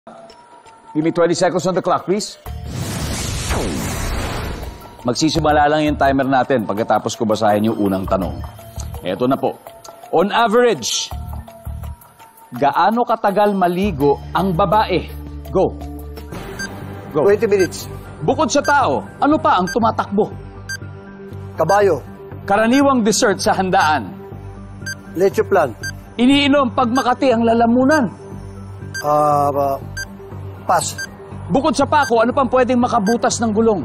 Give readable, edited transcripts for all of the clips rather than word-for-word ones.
Give me 20 seconds on the clock, please. Magsisimula lang yung timer natin pagkatapos ko basahin yung unang tanong. Eto na po. On average, gaano katagal maligo ang babae? Go. Go. 20 minutes. Bukod sa tao, ano pa ang tumatakbo? Kabayo. Karaniwang dessert sa handaan. Leche plan. Iniinom pag Makati ang lalamunan. Pass. Bukod sa pako, ano pang pwedeng makabutas ng gulong?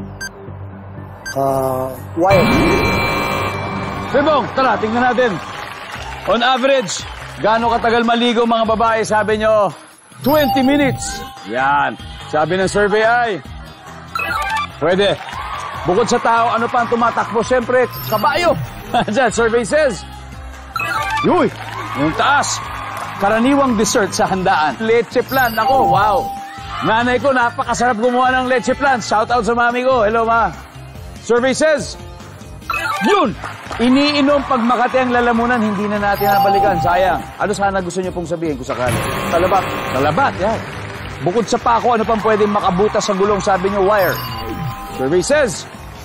Wire. Bebong, tara, tingnan natin. On average, gaano katagal maligo mga babae? Sabi nyo, 20 minutes. Yan. Sabi ng survey ay, pwede. Bukod sa tao, ano pa ang tumatakbo? Siyempre, kabayo. Diyan, survey says, yuy, yung taas. Karaniwang dessert sa handaan. Leche plan. Ako, wow. Nanay ko, napakasarap gumawa ng leche plan. Shout out sa mami ko. Hello, ma. Survey says, yun! Iniinom pag Makati ang lalamunan, hindi na natin nabalikan. Sayang. Ano sana gusto niyo pong sabihin kung sakali? Talabat. Talabat, yan. Bukod sa pako, ano pang pwedeng makabutas sa gulong? Sabi niyo, wire. Survey says,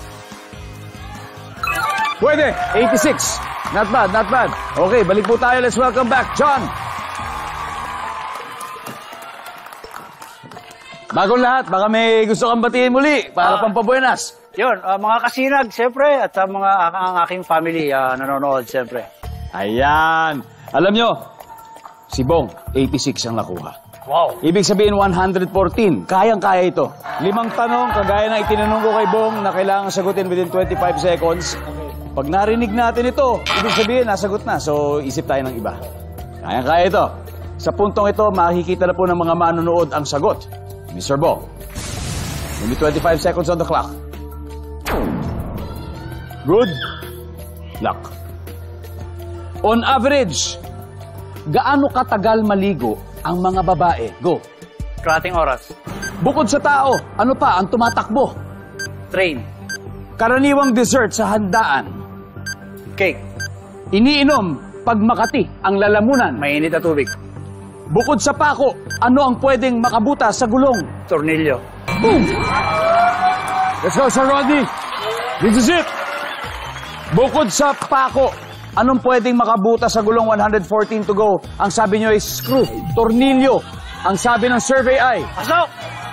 pwede. 86. Not bad, not bad. Okay, balik po tayo. Let's welcome back, John. Bagong lahat, baka may gusto kang batiin muli para pampabuenas. Yun, mga kasinag, siyempre, at sa ang aking family nanonood, siyempre. Ayan. Alam nyo, si Bong, 86 ang nakuha. Wow. Ibig sabihin, 114. Kayang-kaya ito. 5 tanong, kagaya na itinanong ko kay Bong na kailangan sagutin within 25 seconds. Pag narinig natin ito, ibig sabihin, nasagot na. So, isip tayo ng iba. Kayang-kaya ito. Sa puntong ito, makikita na po ng mga manonood ang sagot. Mr. Bong, give me 25 seconds on the clock. Good luck. On average, gaano katagal maligo ang mga babae? Go. Kalating oras. Bukod sa tao, ano pa ang tumatakbo? Train. Karaniwang dessert sa handaan. Cake. Iniinom pag Makati ang lalamunan. Mainit na tubig. Bukod sa pako, ano ang pwedeng makabutas sa gulong? Tornilyo. Boom! Let's go, Sir Rodney. This is it. Bukod sa pako, anong pwedeng makabutas sa gulong? 114 to go. Ang sabi nyo ay screw, tornilyo. Ang sabi ng survey ay... Pasok!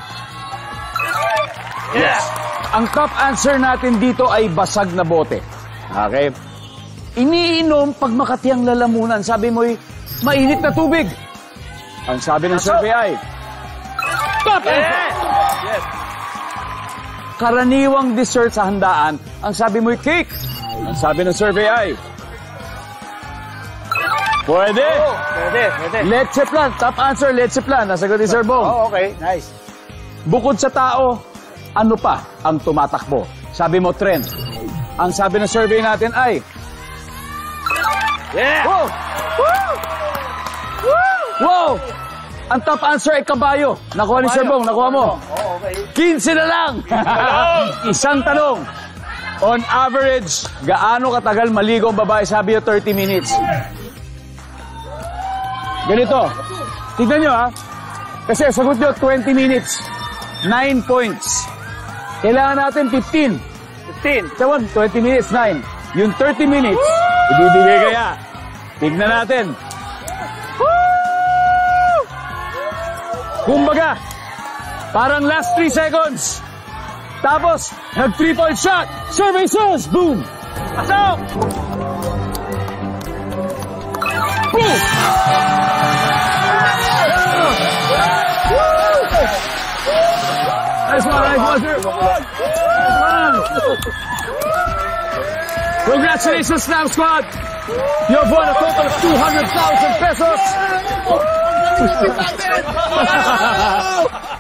Yes! Ang top answer natin dito ay basag na bote. Okay? Iniinom pag Makati ang lalamunan. Sabi mo ay mainit na tubig. Ang sabi ng survey ay... Top answer! Yes! Karaniwang dessert sa handaan. Ang sabi mo ay cake. Ang sabi ng survey ay... Pwede! Oh, pwede. Leche plan. Top answer, leche plan. Nasagot ni Sir Bong. Oh, okay. Nice. Bukod sa tao, ano pa ang tumatakbo? Sabi mo, trend. Ang sabi ng survey natin ay... Yeah! Wow! Woo! Woo! Wow! Ang top answer ay kabayo. Nakuha ni Sir Bong. Nakuha mo. Oh, okay. 15 na lang. Isang tanong. On average, gaano katagal maligo ang babae? Sabi nyo, 30 minutes. Ganito. Tignan nyo, ha. Kasi sagot nyo, 20 minutes. 9 points. Kailangan natin 15. 15. 20 minutes, 9. Yung 30 minutes, ibibigay kaya. Tignan natin. Kumbaga, parang last 3 seconds. Tapos, nag 3-point shot. Survey says, boom! Pasok! Boom! Nice one, sir. Congratulations, Slam Squad. You have won a total of 200,000 pesos.